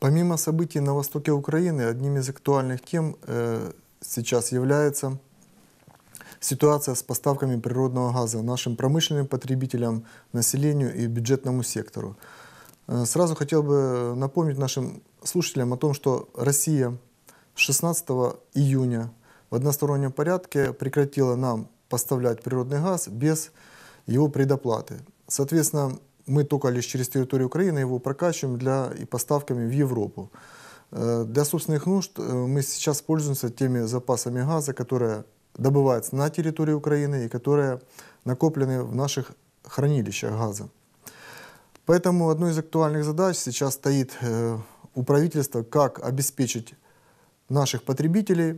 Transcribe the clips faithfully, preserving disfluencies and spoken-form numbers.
Помимо событий на востоке Украины, одним из актуальных тем э, сейчас является ситуация с поставками природного газа нашим промышленным потребителям, населению и бюджетному сектору. Э, сразу хотел бы напомнить нашим слушателям о том, что Россия шестнадцатого июня в одностороннем порядке прекратила нам поставлять природный газ без его предоплаты. Соответственно, мы только лишь через территорию Украины его прокачиваем для, и поставками в Европу. Для собственных нужд мы сейчас пользуемся теми запасами газа, которые добываются на территории Украины и которые накоплены в наших хранилищах газа. Поэтому одной из актуальных задач сейчас стоит у правительства, как обеспечить наших потребителей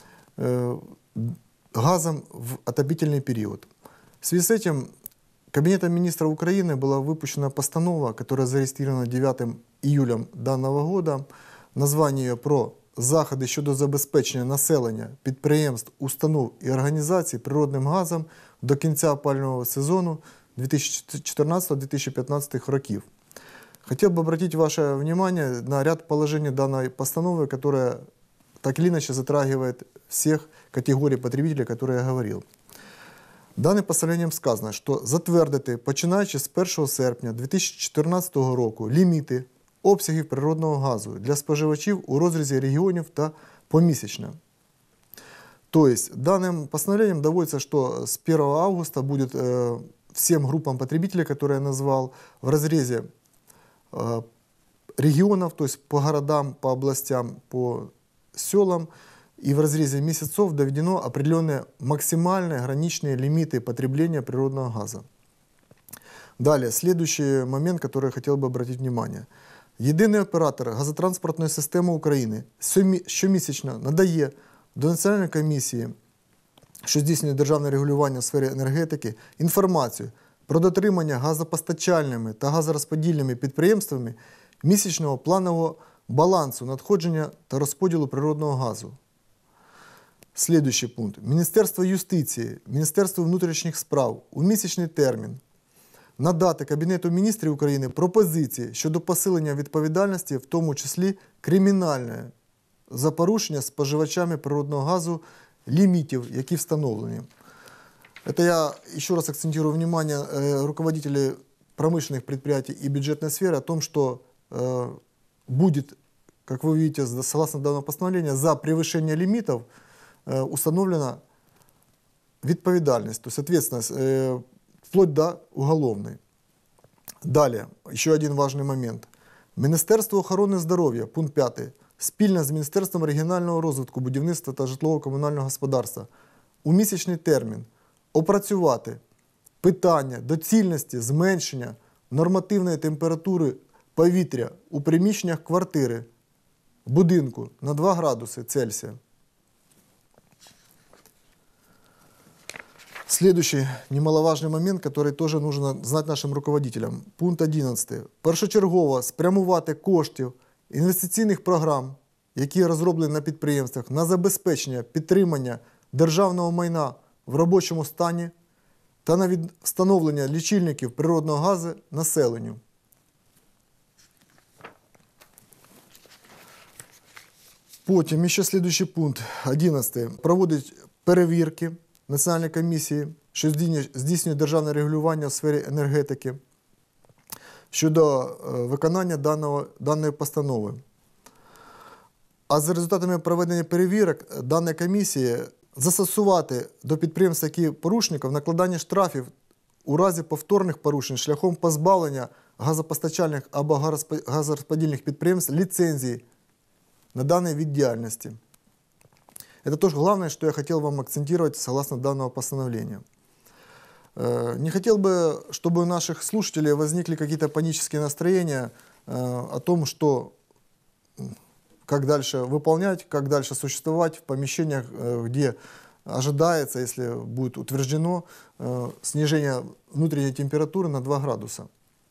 газом в отопительный период. В связи с этим Кабинетом министров Украины была выпущена постанова, которая зарегистрирована дев'ятим июля данного года. Название ее про заходи щодо забезпечення населення, підприємств, установ і організацій природним газом до кінця опалювального сезону две тысячи четырнадцатого — две тысячи пятнадцатого років. Хотел бы обратить ваше внимание на ряд положений данной постановы, которая так или иначе затрагивает всех категорий потребителей, о которых я говорил. Даним постановленням сказано, що затвердити, починаючи з першого серпня дві тисячі чотирнадцятого року, ліміти обсягів природного газу для споживачів у розрізі регіонів та помісячно. Тобто, данным постановлением доводится, что с первого августа будет э, всем группам потребителей, которые я назвал, в разрезе э, регионов, то есть по городам, по областям, по селам, и в разрезе месяцев доведено определенные максимальные граничные лимиты потребления природного газа. Далее, следующий момент, который я хотел бы обратить внимание. Єдиний оператор газотранспортної системи України щомісячно надає до Національної комісії, що здійснює державне регулювання в сфері енергетики, інформацію про дотримання газопостачальними та газорозподільними підприємствами місячного планового балансу надходження та розподілу природного газу. Следующий пункт. Міністерство юстиції, Міністерство внутрішніх справ у місячний термін надати Кабінету міністрів України пропозиції щодо посилення відповідальності, в тому числі кримінальної, за порушення споживачами природного газу лімітів, які встановлені. Это я еще раз акцентирую внимание э, руководителей промышленных предприятий и бюджетной сферы о том, что э, будет, как вы видите, согласно данного постановления, за превышение лимитов э, установлена відповідальність, то есть ответственность, э, вплоть до уголовной. Далее, еще один важный момент. Міністерство охорони здоров'я, пункт п'ятий, спільно з Міністерством регіонального розвитку, будівництва та житлово-комунального господарства у місячний термін опрацювати питання доцільності зменшення нормативної температури повітря у приміщеннях квартири, будинку на два градуси Цельсия. Следующий немаловажный момент, который тоже нужно знать нашим руководителям. Пункт одинадцятий. Першочергово спрямувати коштів інвестиційних програм, які розроблені на підприємствах, на забезпечення підтримання державного майна в робочому стані та на встановлення лічильників природного газу населенню. Потім ще следующий пункт, одинадцятий. Проводить перевірки Національної комісії, що здійснює державне регулювання у сфері енергетики, щодо виконання даного, даної постанови. А за результатами проведення перевірок даної комісії застосувати до підприємств, які порушників, накладання штрафів у разі повторних порушень шляхом позбавлення газопостачальних або газорозподільних підприємств ліцензії на данный вид деятельности. Это тоже главное, что я хотел вам акцентировать согласно данного постановления. Не хотел бы, чтобы у наших слушателей возникли какие-то панические настроения о том, что как дальше выполнять, как дальше существовать в помещениях, где ожидается, если будет утверждено, снижение внутренней температуры на два градуса.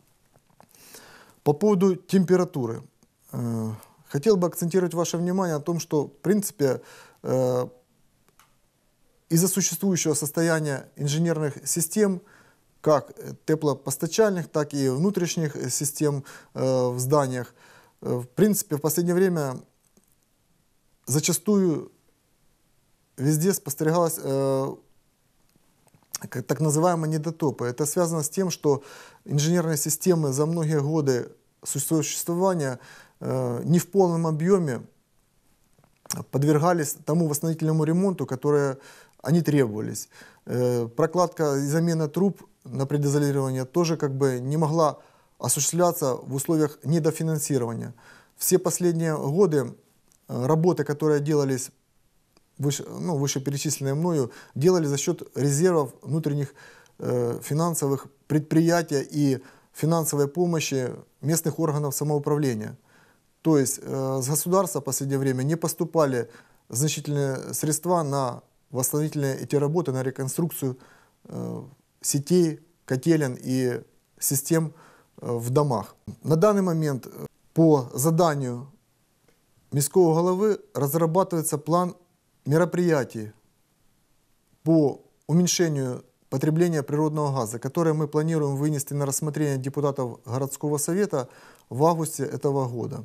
По поводу температуры. Хотел бы акцентировать ваше внимание о том, что, в принципе, э, из-за существующего состояния инженерных систем, как теплопостачальных, так и внутренних систем э, в зданиях, В принципе, в последнее время зачастую везде спостерегалось э, так называемые недотопы. Это связано с тем, что инженерные системы за многие годы существования э, не в полном объеме подвергались тому восстановительному ремонту, который они требовались. Э, прокладка и замена труб на предизолирование тоже как бы не могла осуществляться в условиях недофинансирования. Все последние годы э, работы, которые делались выше, ну, вышеперечисленные мною, делали за счет резервов внутренних э, финансовых предприятий и финансовой помощи местных органов самоуправления. То есть э, с государства в последнее время не поступали значительные средства на восстановительные эти работы, на реконструкцию э, сетей, котелен и систем э, в домах. На данный момент по заданию міського головы разрабатывается план мероприятий по уменьшению потребления природного газа, которые мы планируем вынести на рассмотрение депутатов городского совета в августе этого года.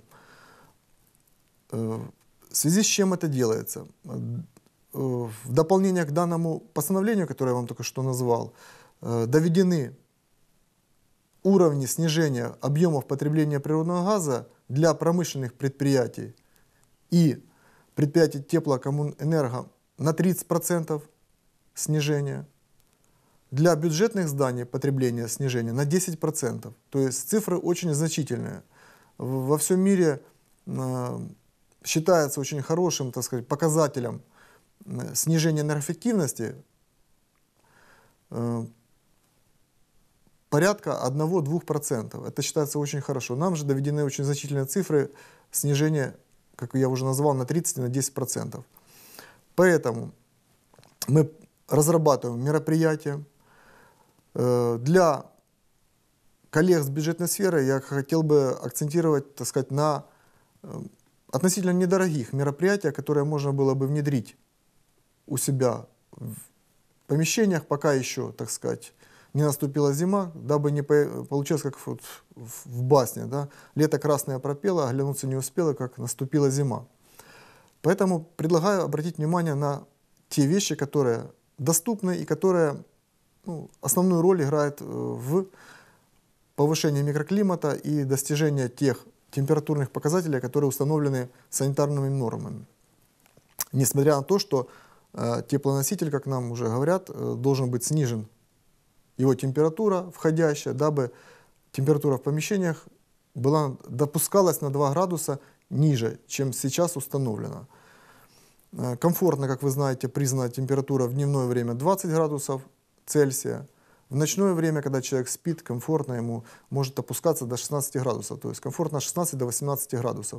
В связи с чем это делается? В дополнение к данному постановлению, которое я вам только что назвал, доведены уровни снижения объемов потребления природного газа для промышленных предприятий и предприятий теплокоммунэнерго на тридцать процентов снижения, для бюджетных зданий потребление снижения на десять процентов. То есть цифры очень значительные. Во всем мире э, считается очень хорошим, так сказать, показателем э, снижения энергоэффективности э, порядка одного-двух процентов. Это считается очень хорошо. Нам же доведены очень значительные цифры снижения, как я уже назвал, на тридцать и на десять процентов. Поэтому мы разрабатываем мероприятия. Для коллег с бюджетной сферы я хотел бы акцентировать, так сказать, на относительно недорогих мероприятиях, которые можно было бы внедрить у себя в помещениях, пока еще, так сказать, не наступила зима, дабы не получилось как вот в басне, да? Лето красное пропело, оглянуться не успело, как наступила зима. Поэтому предлагаю обратить внимание на те вещи, которые доступны и которые ну, основную роль играют в повышении микроклимата и достижении тех температурных показателей, которые установлены санитарными нормами. Несмотря на то, что э, теплоноситель, как нам уже говорят, э, должен быть снижен, его температура входящая, дабы температура в помещениях была, допускалась на два градуса ниже, чем сейчас установлено. Э, комфортно, как вы знаете, признана температура в дневное время двадцать градусов Цельсия. В ночное время, когда человек спит, комфортно ему может опускаться до шестнадцати градусов. То есть комфортно шестнадцать до восемнадцати градусов.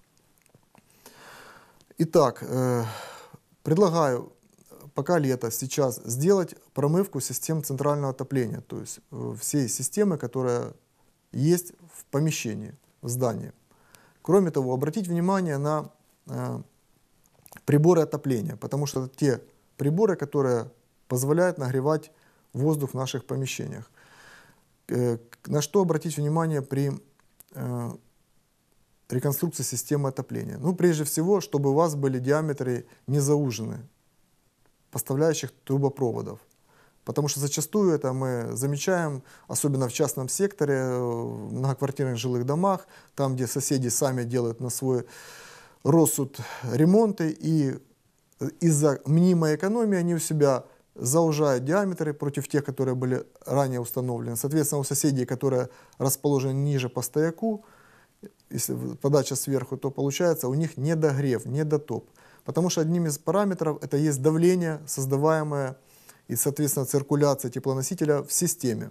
Итак, э, предлагаю, пока лето, сейчас сделать промывку систем центрального отопления. То есть э, всей системы, которая есть в помещении, в здании. Кроме того, обратить внимание на э, приборы отопления. Потому что это те приборы, которые позволяют нагревать воздух в наших помещениях. На что обратить внимание при э, реконструкции системы отопления? Ну, прежде всего, чтобы у вас были диаметры не заужены поставляющих трубопроводов. Потому что зачастую это мы замечаем, особенно в частном секторе, в многоквартирных жилых домах, там, где соседи сами делают на свой рассуд ремонты, и из-за мнимой экономии они у себя заужают диаметры против тех, которые были ранее установлены. Соответственно, у соседей, которые расположены ниже по стояку, если подача сверху, то получается у них недогрев, недотоп. Потому что одним из параметров это есть давление, создаваемое и, соответственно, циркуляция теплоносителя в системе.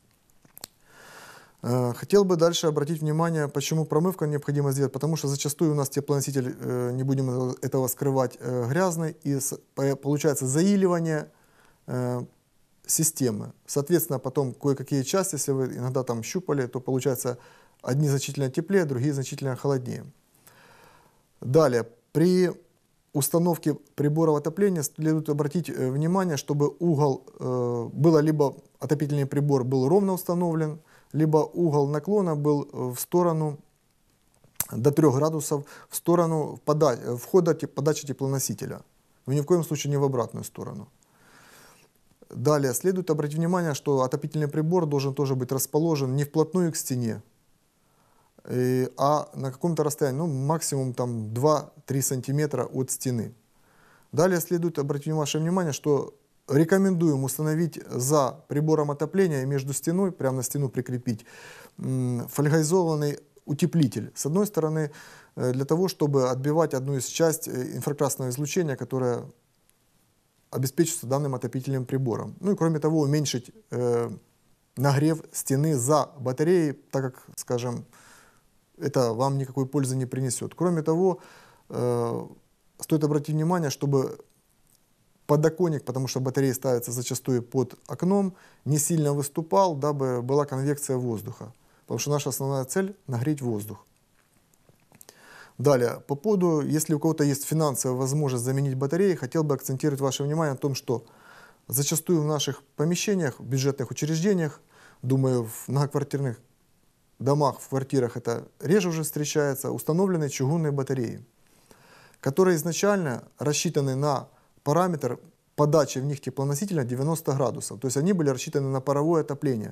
Хотел бы дальше обратить внимание, почему промывка необходимо сделать. Потому что зачастую у нас теплоноситель, не будем этого скрывать, грязный, и получается заиливание системы. Соответственно, потом кое-какие части, если вы иногда там щупали, то получается одни значительно теплее, другие значительно холоднее. Далее, при установке приборов отопления следует обратить внимание, чтобы угол э, было либо отопительный прибор был ровно установлен, либо угол наклона был в сторону до трёх градусов в сторону пода- входа те- подачи теплоносителя. Но ни в коем случае не в обратную сторону. Далее следует обратить внимание, что отопительный прибор должен тоже быть расположен не вплотную к стене, э, а на каком-то расстоянии, ну, максимум там два-три сантиметра от стены. Далее следует обратить ваше внимание, что рекомендуем установить за прибором отопления и между стеной, прямо на стену прикрепить, м, фольгоизованный утеплитель. С одной стороны, э, для того, чтобы отбивать одну из частей э, инфракрасного излучения, которое обеспечивается данным отопительным прибором. Ну и кроме того, уменьшить э, нагрев стены за батареей, так как, скажем, это вам никакой пользы не принесет. Кроме того, э, стоит обратить внимание, чтобы подоконник, потому что батареи ставятся зачастую под окном, не сильно выступал, дабы была конвекция воздуха. Потому что наша основная цель — нагреть воздух. Далее, по поводу, если у кого-то есть финансовая возможность заменить батареи, хотел бы акцентировать ваше внимание на том, что зачастую в наших помещениях, в бюджетных учреждениях, думаю, в многоквартирных домах, в квартирах это реже уже встречается, установлены чугунные батареи, которые изначально рассчитаны на параметр подачи в них теплоносителя девяносто градусов. То есть они были рассчитаны на паровое отопление.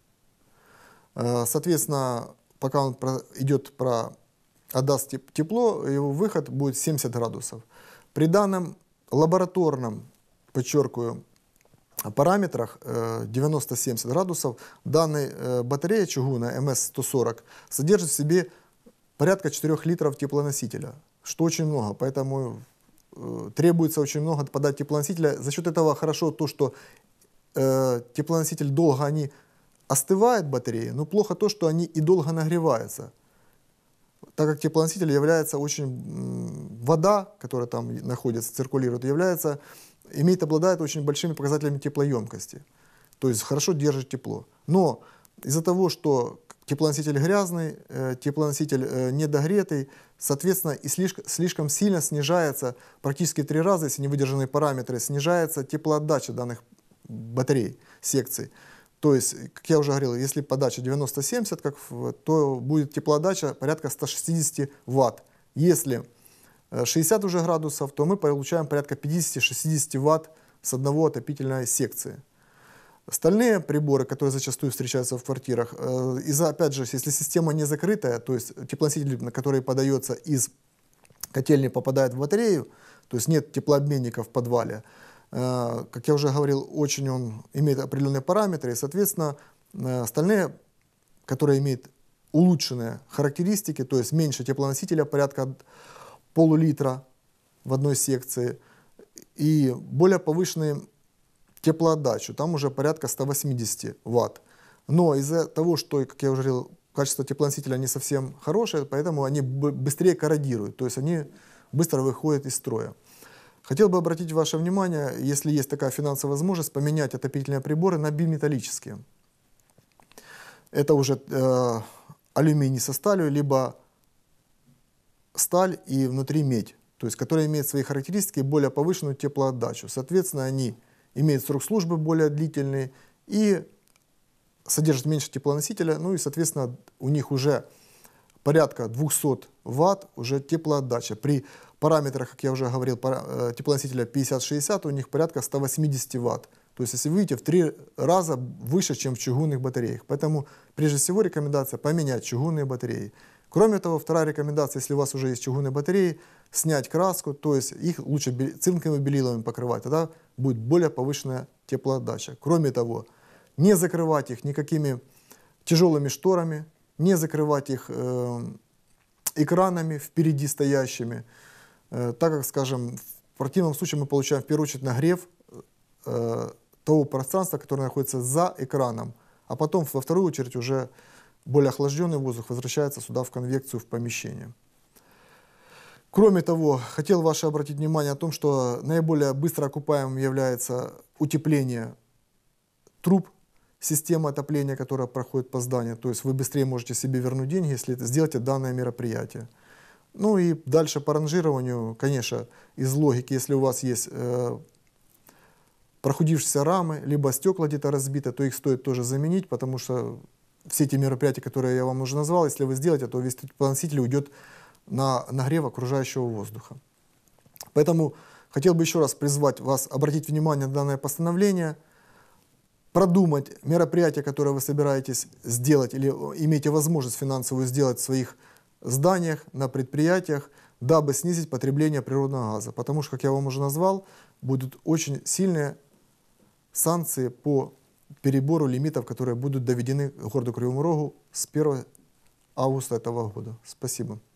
Соответственно, пока он идет про отдаст тепло, его выход будет семьдесят градусов. При данном лабораторном, подчеркиваю, параметрах девяносто-семьдесят градусов данная батарея чугуна эм эс сто сорок содержит в себе порядка четырёх литров теплоносителя, что очень много, поэтому э, требуется очень много подать теплоносителя. За счет этого хорошо то, что э, теплоноситель долго они остывают, батареи, но плохо то, что они и долго нагреваются, так как теплоноситель является очень, вода, которая там находится, циркулирует, является, имеет, обладает очень большими показателями теплоемкости. То есть хорошо держит тепло. Но из-за того, что теплоноситель грязный, э, теплоноситель э, недогретый, соответственно, и слишком, слишком сильно снижается, практически три раза, если не выдержанные параметры, снижается теплоотдача данных батарей, секций. То есть, как я уже говорил, если подача девяносто-семьдесят, как в, то будет теплоотдача порядка ста шестидесяти ватт. Если шестьдесят уже градусов, то мы получаем порядка пятидесяти-шестидесяти ватт с одного отопительной секции. Остальные приборы, которые зачастую встречаются в квартирах, из-за, опять же, если система не закрытая, то есть теплоноситель, на который подается из котельни, попадает в батарею, то есть нет теплообменника в подвале, как я уже говорил, очень он имеет определенные параметры, и, соответственно, остальные, которые имеют улучшенные характеристики, то есть меньше теплоносителя, порядка полулитра в одной секции, и более повышенную теплоотдачу, там уже порядка ста восьмидесяти ватт. Но из-за того, что, как я уже говорил, качество теплоносителя не совсем хорошее, поэтому они быстрее корродируют, то есть они быстро выходят из строя. Хотел бы обратить ваше внимание, если есть такая финансовая возможность, поменять отопительные приборы на биметаллические. Это уже э, алюминий со сталью, либо сталь и внутри медь, то есть которые имеют свои характеристики и более повышенную теплоотдачу. Соответственно, они имеют срок службы более длительный и содержат меньше теплоносителя, ну и, соответственно, у них уже порядка двухсот ватт уже теплоотдача. При параметрах, как я уже говорил, теплоносителя пятьдесят-шестьдесят, у них порядка ста восьмидесяти ватт. То есть, если вы видите, в три раза выше, чем в чугунных батареях. Поэтому, прежде всего, рекомендация поменять чугунные батареи. Кроме того, вторая рекомендация, если у вас уже есть чугунные батареи, снять краску, то есть их лучше цинковыми белилами покрывать, тогда будет более повышенная теплоотдача. Кроме того, не закрывать их никакими тяжелыми шторами, не закрывать их э, экранами впереди стоящими, э, так как, скажем, в противном случае мы получаем в первую очередь нагрев э, того пространства, которое находится за экраном, а потом во вторую очередь уже более охлажденный воздух возвращается сюда в конвекцию, в помещение. Кроме того, хотел ваше обратить внимание о том, что наиболее быстро окупаемым является утепление труб, система отопления, которая проходит по зданию. То есть вы быстрее можете себе вернуть деньги, если это сделаете данное мероприятие. Ну и дальше по ранжированию, конечно, из логики, если у вас есть э, прохудившиеся рамы, либо стекла где-то разбиты, то их стоит тоже заменить, потому что все те мероприятия, которые я вам уже назвал, если вы сделаете, то весь теплоноситель уйдет на нагрев окружающего воздуха. Поэтому хотел бы еще раз призвать вас обратить внимание на данное постановление, продумать мероприятия, которые вы собираетесь сделать или имеете возможность финансовую сделать в своих зданиях, на предприятиях, дабы снизить потребление природного газа. Потому что, как я вам уже назвал, будут очень сильные санкции по перебору лимитов, которые будут доведены к городу Кривому Рогу с первого августа этого года. Спасибо.